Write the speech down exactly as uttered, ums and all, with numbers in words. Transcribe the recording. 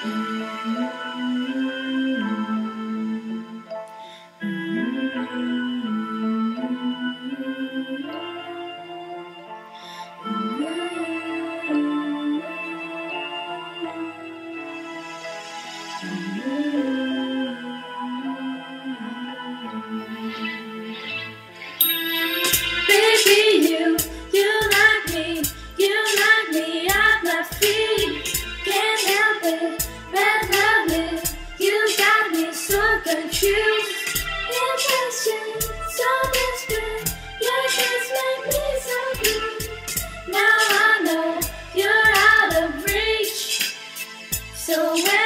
Baby, you, you like me, you like me at my feet. Can't help it, red velvet, you got me so confused. Impression, so desperate, your kiss make me so blue. Now I know you're out of reach, so when